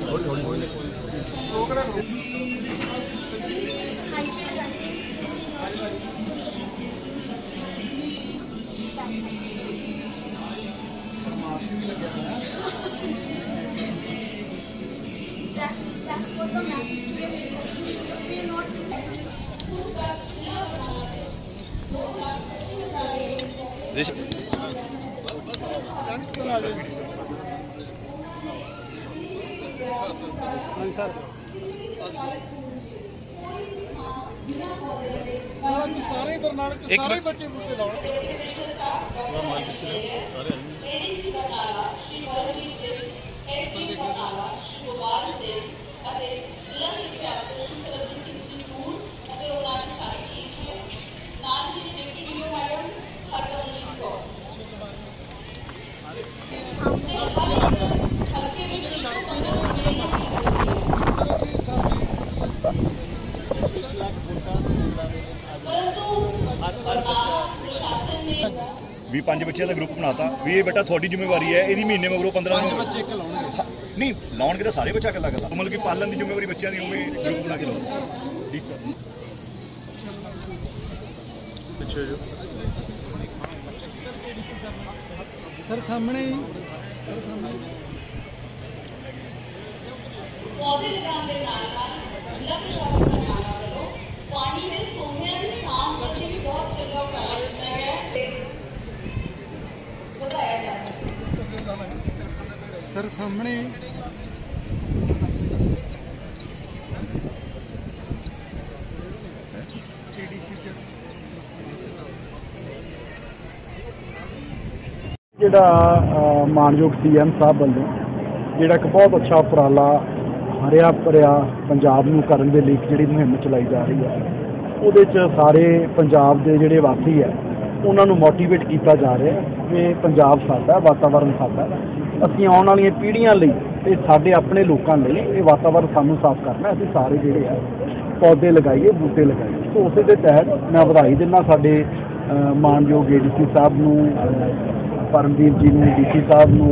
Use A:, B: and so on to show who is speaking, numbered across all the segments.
A: That's what the message is. We are not.
B: हाँ sir सारे बरनाले सारे बच्चे बूटे लाओ
C: भी 5 बच्चों का ग्रुप बनाता भी ये बेटा थोड़ी जिम्मेवारी है यदि महीने मगरों 15
B: बच्चे एक लाउणगे
C: नहीं लाउण के सारे बच्चा कला कला मतलब कि पालन की जिम्मेवारी बच्चों की उम्मीद ग्रुप बना के लाओ जी सर
B: सर सामने सर सामने
D: पौधे लगाने के नाल जिला प्रशासन का नाम करो पानी में सोने की सांस करके भी बहुत चंगा उपाय होता है बताया जा सकता
B: सर सामने
E: ਜਿਹੜਾ ਮਾਨਯੋਗ CM ਸਾਹਿਬ ਵੱਲੋਂ ਜਿਹੜਾ ਇੱਕ ਬਹੁਤ ਅੱਛਾ ਉਪਰਾਲਾ ਹਰਿਆ ਭਰਿਆ ਪੰਜਾਬ ਨੂੰ ਕਰਨ ਦੇ ਲਈ ਜਿਹੜੀ ਮੁਹਿੰਮ ਚਲਾਈ ਜਾ ਰਹੀ ਹੈ ਉਹਦੇ 'ਚ ਸਾਰੇ ਪੰਜਾਬ ਦੇ ਜਿਹੜੇ ਵਾਸੀ ਹੈ ਉਹਨਾਂ ਨੂੰ ਮੋਟੀਵੇਟ ਕੀਤਾ ਜਾ ਰਿਹਾ ਕਿ ਪੰਜਾਬ ਸਾਡਾ ਵਾਤਾਵਰਨ ਸਾਡਾ ਅਸੀਂ ਆਉਣ ਵਾਲੀਆਂ ਪੀੜ੍ਹੀਆਂ ਲਈ ਤੇ ਸਾਡੇ ਆਪਣੇ ਲੋਕਾਂ ਲਈ ਇਹ ਵਾਤਾਵਰਨ ਸਾਨੂੰ ਸਾਫ਼ ਕਰਨਾ ਅਸੀਂ ਸਾਰੇ ਜਿਹੜੇ ਆ ਪੌਦੇ ਲਗਾਈਏ ਬੂਟੇ ਲਗਾਈਏ ਸੋ ਉਸੇ ਦੇ ਤਹਿਤ ਮੈਂ ਵਧਾਈ ਦਿੰਦਾ ਸਾਡੇ ਮਾਨਯੋਗ ADC ਸਾਹਿਬ ਨੂੰ परमवीर जी ने DC साहब ਨੂੰ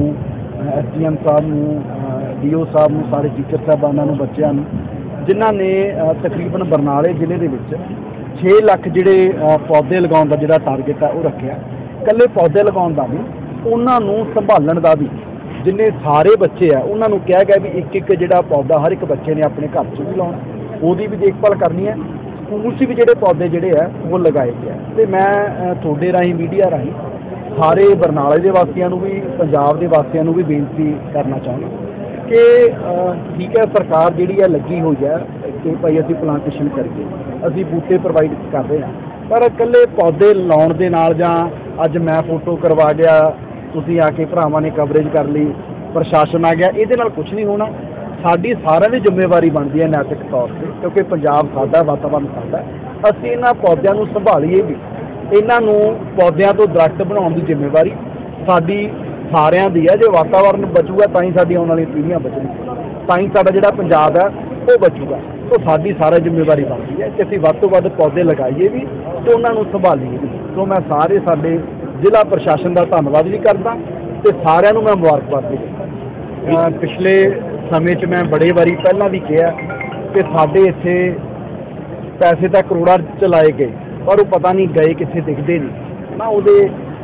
E: SDM साहब ਨੂੰ DO साहब ਨੂੰ ਸਾਰੇ ਟੀਚਰ ਸਾਹਿਬਾਨਾਂ ਨੂੰ ਬੱਚਿਆਂ ਨੂੰ ਜਿਨ੍ਹਾਂ ਨੇ ਤਕਰੀਬਨ ਬਰਨਾਲੇ ਜ਼ਿਲ੍ਹੇ ਦੇ ਵਿੱਚ 6 ਲੱਖ ਜਿਹੜੇ ਪੌਦੇ ਲਗਾਉਣ ਦਾ ਜਿਹੜਾ ਟਾਰਗੇਟ ਹੈ ਉਹ ਰੱਖਿਆ ਇਕੱਲੇ ਪੌਦੇ ਲਗਾਉਣ ਦਾ ਨਹੀਂ ਉਹਨਾਂ ਨੂੰ ਸੰਭਾਲਣ ਦਾ ਵੀ ਜਿੰਨੇ ਸਾਰੇ ਬੱਚੇ ਆ ਉਹਨਾਂ ਨੂੰ ਕਿਹਾ ਗਿਆ ਵੀ ਇੱਕ ਜਿਹੜਾ ਪੌਦਾ ਹਰ ਇੱਕ ਬੱਚੇ ਨੇ ਆਪਣੇ ਘਰ 'ਚ ਵੀ ਲਾਉਣਾ ਉਹਦੀ ਵੀ ਦੇਖਭਾਲ ਕਰਨੀ ਹੈ ਸਕੂਲ 'ਚ ਵੀ ਜਿਹੜੇ ਪੌਦੇ ਜਿਹੜੇ ਆ ਉਹ ਲਗਾਏ ਗਏ ਆ ਤੇ ਮੈਂ ਤੁਹਾਡੇ ਰਾਹੀਂ ਮੀਡੀਆ ਰਾਹੀਂ ਸਾਰੇ ਬਰਨਾਲੇ ਦੇ ਵਾਸੀਆਂ ਨੂੰ ਵੀ ਪੰਜਾਬ ਦੇ ਵਾਸੀਆਂ ਨੂੰ ਵੀ ਬੇਨਤੀ ਕਰਨਾ ਚਾਹੁੰਦਾ ਕਿ ਠੀਕ ਹੈ ਸਰਕਾਰ ਜਿਹੜੀ ਹੈ ਲੱਗੀ ਹੋਈ ਹੈ ਕਿ ਭਾਈ ਅਸੀਂ ਪਲਾਂਟੇਸ਼ਨ ਕਰਕੇ ਅਸੀਂ ਬੂਟੇ ਪ੍ਰੋਵਾਈਡ ਕਰ ਰਹੇ ਹਾਂ ਪਰ ਇਕੱਲੇ ਪੌਦੇ ਲਾਉਣ ਦੇ ਨਾਲ ਜਾਂ ਅੱਜ ਮੈਂ ਫੋਟੋ ਕਰਵਾ ਗਿਆ ਤੁਸੀਂ ਆ ਕੇ ਭਰਾਵਾਂ ਨੇ ਕਵਰੇਜ ਕਰ ਲਈ ਪ੍ਰਸ਼ਾਸਨ ਆ ਗਿਆ ਇਹਦੇ ਨਾਲ ਕੁਝ ਨਹੀਂ ਹੋਣਾ ਸਾਡੀ ਸਾਰਿਆਂ ਦੀ ਜ਼ਿੰਮੇਵਾਰੀ ਬਣਦੀ ਹੈ ਨੈਤਿਕ ਤੌਰ 'ਤੇ ਕਿਉਂਕਿ ਪੰਜਾਬ ਸਾਡਾ ਵਾਤਾਵਰਨ ਸਾਡਾ ਅਸੀਂ ਇਹਨਾਂ ਪੌਦਿਆਂ ਨੂੰ ਸੰਭਾਲੀਏ ਵੀ ਇਹਨਾਂ ਨੂੰ ਪੌਦਿਆਂ ਤੋਂ ਦਰਖਤ ਬਣਾਉਣ ਦੀ ਜ਼ਿੰਮੇਵਾਰੀ ਸਾਡੀ ਸਾਰਿਆਂ ਦੀ ਹੈ ਜੇ ਵਾਤਾਵਰਨ ਬਚੂਗਾ ਤਾਂ ਹੀ ਸਾਡੀ ਆਉਣ ਵਾਲੀਆਂ ਪੀੜ੍ਹੀਆਂ ਬਚਣਗੀਆਂ ਤਾਂ ਹੀ ਸਾਡਾ ਜਿਹੜਾ ਪੰਜਾਬ ਹੈ ਉਹ ਬਚੂਗਾ ਸੋ ਸਾਡੀ ਸਾਰੀ ਜ਼ਿੰਮੇਵਾਰੀ ਬਣਦੀ ਹੈ ਕਿ ਅਸੀਂ ਵੱਧ ਤੋਂ ਵੱਧ ਪੌਦੇ ਲਗਾਈਏ ਵੀ ਤੇ ਉਹਨਾਂ ਨੂੰ ਸੰਭਾਲੀਏ ਵੀ ਸੋ ਮੈਂ ਸਾਰੇ ਸਾਡੇ ਜ਼ਿਲ੍ਹਾ ਪ੍ਰਸ਼ਾਸਨ ਦਾ ਧੰਨਵਾਦ ਵੀ ਕਰਦਾ ਤੇ ਸਾਰਿਆਂ ਨੂੰ ਮੈਂ ਮੁਬਾਰਕਬਾਦ ਵੀ ਦਿੰਦਾ ਪਿਛਲੇ ਸਮੇਂ 'ਚ ਮੈਂ ਬੜੇ ਵਾਰੀ ਪਹਿਲਾਂ ਵੀ ਕਿਹਾ ਕਿ ਸਾਡੇ ਇੱਥੇ ਪੈਸੇ ਤਾਂ ਕਰੋੜਾਂ 'ਚ ਲਾਏ ਗਏ ਪਰ ਉਹ ਪਤਾ ਨਹੀਂ ਗਏ ਕਿੱਥੇ ਦਿਖਦੇ ਨਹੀਂ ਨਾ ਉਹਦੇ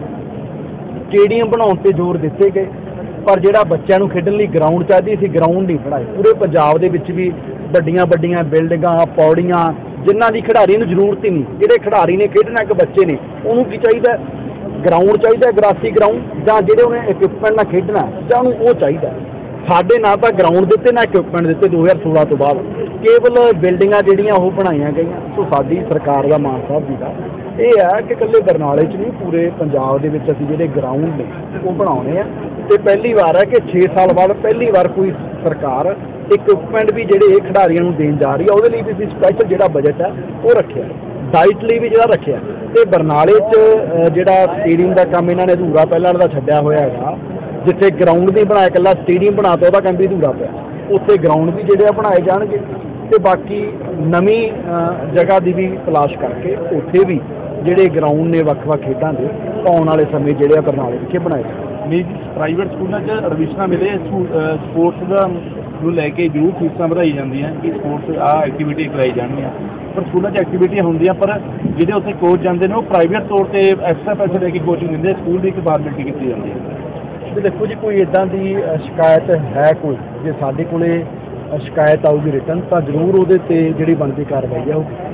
E: ਸਟੇਡੀਅਮ ਬਣਾਉਣ 'ਤੇ ਜ਼ੋਰ ਦਿੱਤੇ ਗਏ ਪਰ ਜਿਹੜਾ ਬੱਚਿਆਂ ਨੂੰ ਖੇਡਣ ਲਈ ਗਰਾਊਂਡ ਚਾਹੀਦੀ ਸੀ ਗਰਾਊਂਡ ਨਹੀਂ ਬਣਾਏ ਪੂਰੇ ਪੰਜਾਬ ਦੇ ਵਿੱਚ ਵੀ ਵੱਡੀਆਂ ਵੱਡੀਆਂ ਬਿਲਡਿੰਗਾਂ ਪੌੜੀਆਂ ਜਿਨ੍ਹਾਂ ਦੀ ਖਿਡਾਰੀ ਨੂੰ ਜ਼ਰੂਰਤ ਹੀ ਨਹੀਂ ਜਿਹੜੇ ਖਿਡਾਰੀ ਨੇ ਖੇਡਣਾ ਇੱਕ ਬੱਚੇ ਨੇ ਉਹਨੂੰ ਕੀ ਚਾਹੀਦਾ ਗਰਾਊਂਡ ਚਾਹੀਦਾ ਗਰਾਸੀ ਗਰਾਊਂਡ ਜਾਂ ਜਿਹੜੇ ਉਹਨੇ ਇਕਵਿਪਮੈਂਟ ਨਾਲ ਖੇਡਣਾ ਜਾਂ ਉਹਨੂੰ ਉਹ ਚਾਹੀਦਾ ਸਾਡੇ ਨਾ ਤਾਂ ਗਰਾਊਂਡ ਦਿੱਤੇ ਨਾ ਇਕਵਿਪਮੈਂਟ ਦਿੱਤੇ 2016 ਤੋਂ ਬਾਅਦ ਕੇਵਲ ਬਿਲਡਿੰਗਾਂ ਜਿਹੜੀਆਂ ਉਹ ਬਣਾਈਆਂ ਗਈਆਂ ਸੋ ਸਾਡੀ ਸਰਕਾਰ ਦਾ ਮਾਨ ਸਾਹਿਬ ਜੀ ਦਾ ਇਹ ਹੈ ਕਿ ਇਕੱਲੇ ਬਰਨਾਲੇ 'ਚ ਨਹੀਂ ਪੂਰੇ ਪੰਜਾਬ ਦੇ ਵਿੱਚ ਅਸੀਂ ਜਿਹੜੇ ਗਰਾਊਂਡ ਨੇ ਉਹ ਬਣਾਉਣੇ ਆ ਤੇ ਪਹਿਲੀ ਵਾਰ ਹੈ ਕਿ 6 ਸਾਲ ਬਾਅਦ ਪਹਿਲੀ ਵਾਰ ਕੋਈ ਸਰਕਾਰ ਇਕਵਿਪਮੈਂਟ ਵੀ ਜਿਹੜੇ ਇਹ ਖਿਡਾਰੀਆਂ ਨੂੰ ਦੇਣ ਜਾ ਰਹੀ ਹੈ ਉਹਦੇ ਲਈ ਵੀ ਅਸੀਂ ਸਪੈਸ਼ਲ ਜਿਹੜਾ ਬਜਟ ਹੈ ਉਹ ਰੱਖਿਆ ਡਾਈਟ ਲਈ ਵੀ ਜਿਹੜਾ ਰੱਖਿਆ ਤੇ ਬਰਨਾਲੇ 'ਚ ਜਿਹੜਾ ਸਟੇਡੀਅਮ ਦਾ ਕੰਮ ਇਹਨਾਂ ਨੇ ਅਧੂਰਾ ਪਹਿਲਾਂ ਦਾ ਛੱਡਿਆ ਹੋਇਆ ਹੈਗਾ ਜਿੱਥੇ ਗਰਾਊਂਡ ਨਹੀਂ ਬਣਾਇਆ ਇਕੱਲਾ ਸਟੇਡੀਅਮ ਬਣਾ ਤਾ ਉਹਦਾ ਕੰਮ ਵੀ ਅਧੂਰਾ ਪਿਆ ਉੱਥੇ ਗਰਾਊਂਡ ਵੀ ਜਿਹੜੇ ਆ ਬਣਾਏ ਜਾਣਗੇ ਤੇ ਬਾਕੀ ਨਵੀਂ ਜਗ੍ਹਾ ਦੀ ਵੀ ਤਲਾਸ਼ ਕਰਕੇ ਉੱਥੇ ਵੀ ਜਿਹੜੇ ਗਰਾਊਂਡ ਨੇ ਵੱਖ-ਵੱਖ ਖੇਡਾਂ ਦੇ ਆਉਣ ਵਾਲੇ ਸਮੇਂ ਜਿਹੜੇ ਆ ਬਰਨਾਲੇ ਵਿਖੇ ਬਣਾਏ ਜਾਣਗੇ ਨਿੱਜੀ ਪ੍ਰਾਈਵੇਟ ਸਕੂਲਾਂ 'ਚ ਐਡਮਿਸ਼ਨਾਂ ਮਿਲੇ ਸਪੋਰਟਸ ਦਾ ਨੂੰ ਲੈ ਕੇ ਜ਼ਰੂਰ ਫੀਸਾਂ ਵਧਾਈ ਜਾਂਦੀਆਂ ਕਿ ਸਪੋਰਟਸ ਆਹ ਐਕਟੀਵਿਟੀ ਕਰਾਈ ਜਾਣਗੀਆਂ, ਪਰ ਸਕੂਲਾਂ 'ਚ ਐਕਟੀਵਿਟੀਆਂ ਹੁੰਦੀਆਂ, ਪਰ ਜਿਹੜੇ ਉੱਥੇ ਕੋਚ ਜਾਂਦੇ ਨੇ ਉਹ ਪ੍ਰਾਈਵੇਟ ਤੌਰ 'ਤੇ ਐਕਸਟਰਾ ਪੈਸੇ ਲੈ ਕੇ ਕੋਚਿੰਗ ਦਿੰਦੇ, ਸਕੂਲ ਦੀ ਇੱਕ ਫਾਰਮੈਲਿਟੀ ਕੀਤੀ ਜਾਂਦੀ ਹੈ। ਤੇ ਦੇਖੋ ਜੀ, ਕੋਈ ਇੱਦਾਂ ਦੀ ਸ਼ਿਕਾਇਤ ਹੈ ਕੋਈ, ਜੇ ਸਾਡੇ ਕੋਲੇ ਸ਼ਿਕਾਇਤ ਆਊਗੀ ਰਿਟਨ ਤਾਂ ਜ਼ਰੂਰ ਉਹਦੇ 'ਤੇ ਜਿਹੜੀ ਬਣਦੀ ਕਾਰਵਾਈ ਹੈ ਉਹ